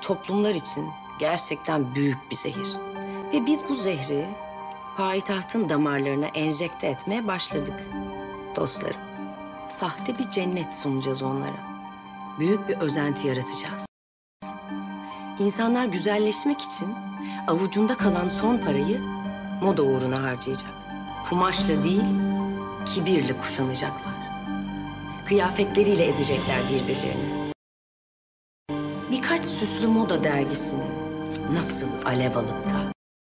toplumlar için gerçekten büyük bir zehir. Ve biz bu zehri payitahtın damarlarına enjekte etmeye başladık dostlarım. Sahte bir cennet sunacağız onlara. Büyük bir özenti yaratacağız. İnsanlar güzelleşmek için avucunda kalan son parayı moda uğruna harcayacak. Kumaşla değil, kibirle kuşanacaklar. Kıyafetleriyle ezecekler birbirlerini. Birkaç süslü moda dergisinin nasıl alev alıp da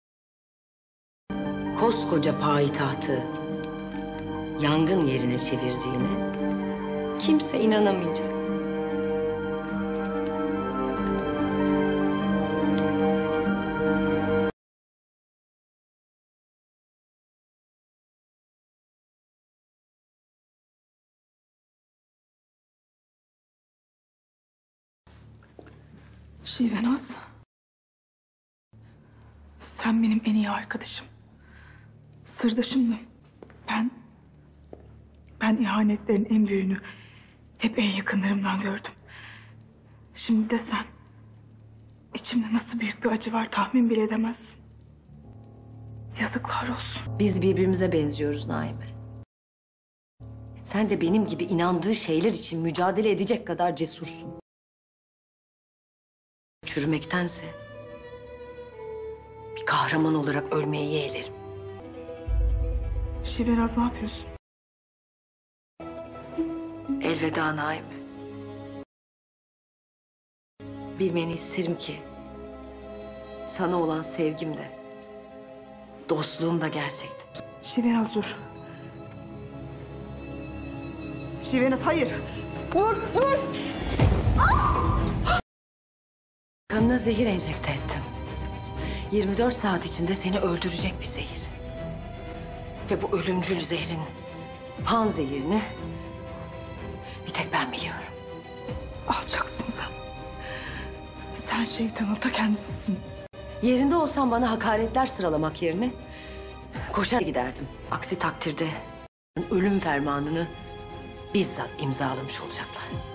koskoca payitahtı yangın yerine çevirdiğine kimse inanamayacak. Şivenaz, sen benim en iyi arkadaşım. Sırdaşımdın. Ben ihanetlerin en büyüğünü hep en yakınlarımdan gördüm. Şimdi de sen. İçimde nasıl büyük bir acı var tahmin bile edemezsin. Yazıklar olsun. Biz birbirimize benziyoruz Naime. Sen de benim gibi inandığı şeyler için mücadele edecek kadar cesursun. Çürümektense bir kahraman olarak ölmeyi yeğlerim. Şivenaz, ne yapıyorsun? Elveda Naime. Bilmeni isterim ki sana olan sevgim de dostluğum da gerçekti. Şivenaz, dur. Şivenaz, hayır. Vur. Kanına zehir enjekte ettim. 24 saat içinde seni öldürecek bir zehir. Ve bu ölümcül zehrin pan zehirini bir tek ben biliyorum. Alçaksın sen. Sen şeytanın ta kendisisin. Yerinde olsam bana hakaretler sıralamak yerine koşar giderdim. Aksi takdirde ölüm fermanını bizzat imzalamış olacaklar.